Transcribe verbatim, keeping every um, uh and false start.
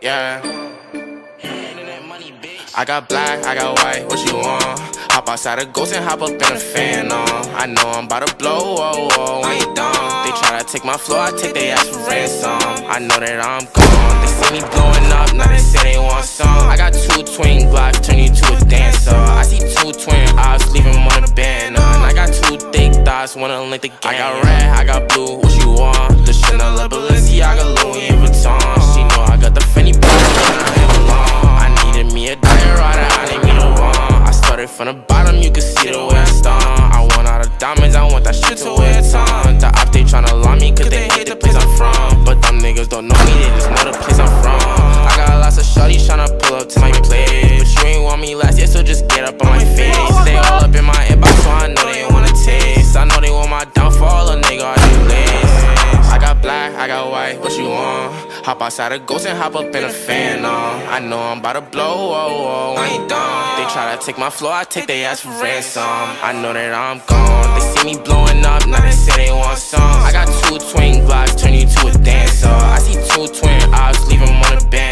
yeah. I got black, I got white, what you want? Hop outside a ghost and hop up in a fan on. I know I'm about to blow, whoa, whoa, when you done. They try to take my flow, I take their ass for ransom. I know that I'm gone. They see me blowing up, now they say they want some. I got two twin blocks, turn you to a dancer. I see two twin eyes, leave them on a banner. And I got two thick thighs, wanna link the game. I got red, I got blue, what you want? The Chanel, the Balenciaga, Louis Vuitton. She know I got the Fendi bag, and I ain't alone. I needed me a diet rider, I need me to run. I started from the bottom, you can see the way I stung. I want all the diamonds, I want that shit to wear a ton. The op, they tryna lie me, cause they hate the place I'm from. But them niggas don't know me, they just know the place I'm from. I got lots of shorties tryna pull up to my place, but you ain't want me last year, so just get up on my face. They all up in my inbox, so I know they wanna taste. I know they want my downfall, a nigga, are you lazy? I got black, I got white, what you want? Hop outside a ghost and hop up in a fan on. I know I'm about to blow, whoa, whoa, when you done. They try to take my flow, I take their ass for ransom. I know that I'm gone. They see me blowing up, now they say they want some. I got two twin blocks, turn you to a dancer. I see two twin eyes, leave them on the bed.